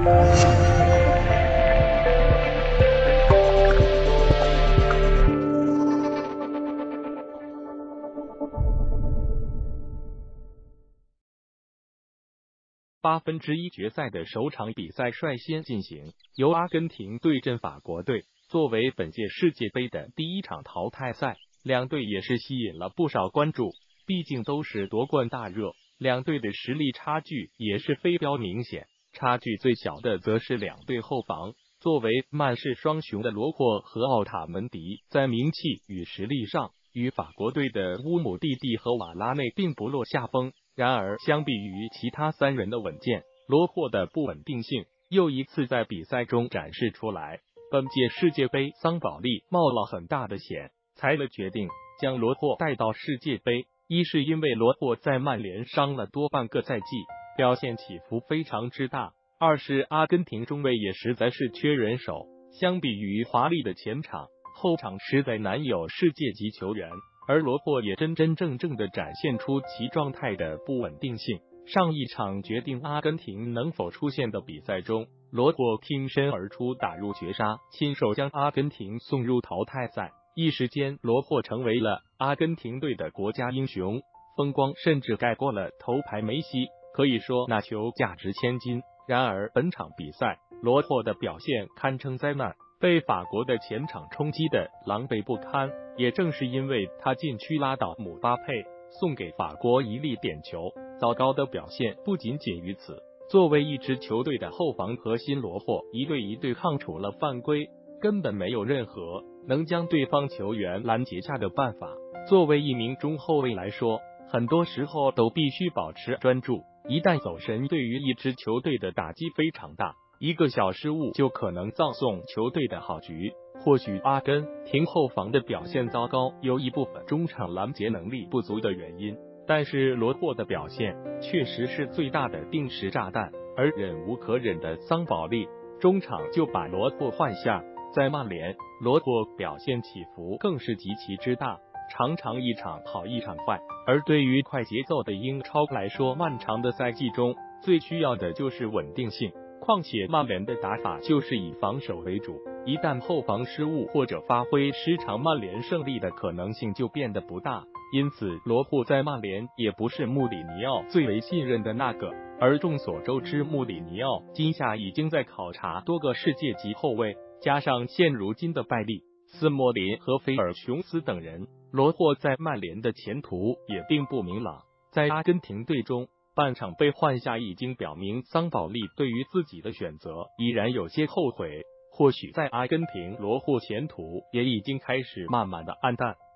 1/8决赛的首场比赛率先进行，由阿根廷对阵法国队。作为本届世界杯的第一场淘汰赛，两队也是吸引了不少关注，毕竟都是夺冠大热，两队的实力差距也是非标明显。差距最小的则是两队后防，作为曼市双雄的罗霍和奥塔门迪，在名气与实力上与法国队的乌姆蒂蒂和瓦拉内并不落下风。然而，相比于其他三人的稳健，罗霍的不稳定性又一次在比赛中展示出来。本届世界杯，桑保利冒了很大的险，才了决定将罗霍带到世界杯。一是因为罗霍在曼联伤了多半个赛季，表现起伏非常之大；二是阿根廷中卫也实在是缺人手，相比于华丽的前场，后场实在难有世界级球员。而罗霍也真正的展现出其状态的不稳定性。上一场决定阿根廷能否出线的比赛中，罗霍挺身而出，打入绝杀，亲手将阿根廷送入淘汰赛。一时间，罗霍成为了阿根廷队的国家英雄，风光甚至盖过了头牌梅西，可以说那球价值千金。然而本场比赛，罗霍的表现堪称灾难，被法国的前场冲击的狼狈不堪。也正是因为他禁区拉倒姆巴佩，送给法国一粒点球。糟糕的表现不仅仅于此，作为一支球队的后防核心，罗霍一对一对抗除了犯规，根本没有任何能将对方球员拦截下的办法。作为一名中后卫来说，很多时候都必须保持专注，一旦走神，对于一支球队的打击非常大，一个小失误就可能葬送球队的好局。或许阿根廷后防的表现糟糕，有一部分中场拦截能力不足的原因，但是罗霍的表现确实是最大的定时炸弹。而忍无可忍的桑保利中场就把罗霍换下。在曼联，罗霍表现起伏更是极其之大，常常一场好一场坏。而对于快节奏的英超来说，漫长的赛季中最需要的就是稳定性。况且曼联的打法就是以防守为主，一旦后防失误或者发挥失常，曼联胜利的可能性就变得不大。因此，罗霍在曼联也不是穆里尼奥最为信任的那个。而众所周知，穆里尼奥今夏已经在考察多个世界级后卫，加上现如今的拜利、斯莫林和菲尔琼斯等人，罗霍在曼联的前途也并不明朗。在阿根廷队中，半场被换下已经表明桑保利对于自己的选择依然有些后悔，或许在阿根廷，罗霍前途也已经开始慢慢的暗淡。